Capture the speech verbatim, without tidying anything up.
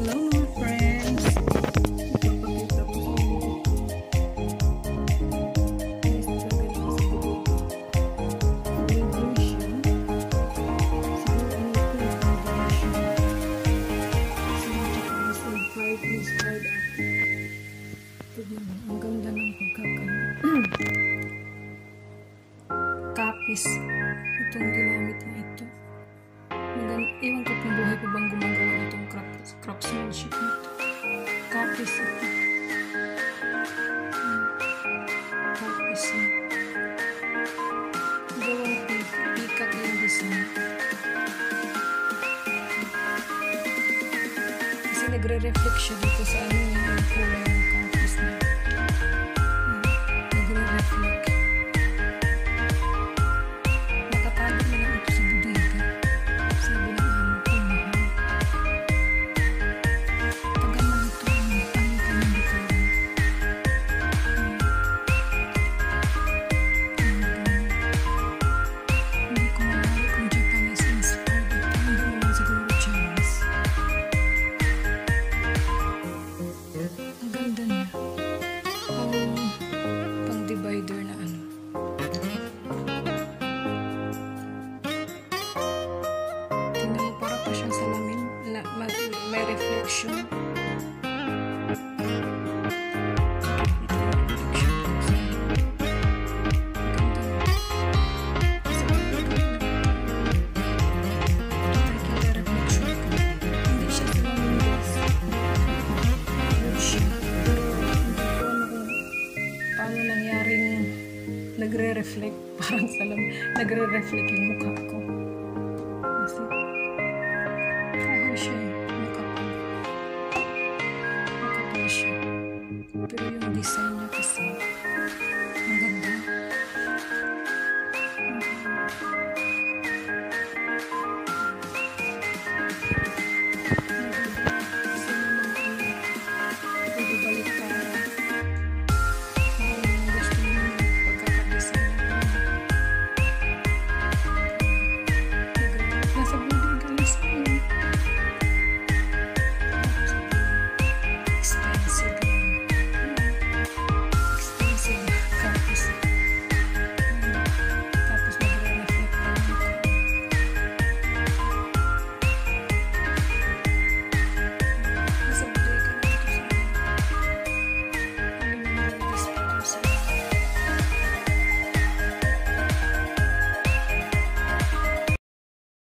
Hello mga friends! Ipapakita ko sa inyo ito. Guys, talaga lang sa video. May blue siya. Siguro ano ito yung foundation. Kasi nagkakalisay fried is fried up. Tignan mo, ang ganda ng pagkakano. Kapis. Itong ginamit na ito. Ewan ko kung buhay pa bang gumagawa nitong craftsmanship nito. Kapis ito. Hmm. Kapis eh. Gawang pikat yung design. Kasi nagre-reflect siya dito sa ano yung kulay ng kapis na. Hmm. Nagre-reflect. Nakatago na lang ito sa bodega. Sabi ng amo ko, mahal. Tagal lang ito, ano kanyang dekoran. Hindi ko mawala kung Japanese inspired ito. Hindi naman siguro Chinese. Ang ganda niya. Pang, pang divider na ano. Siyang salamin na may reflection. Hindi siya salamin guys. Good siya. Pero hindi ko ano kung paano nangyaring nagre-reflect. Parang salamin. Nagre-reflect yung mukha ko.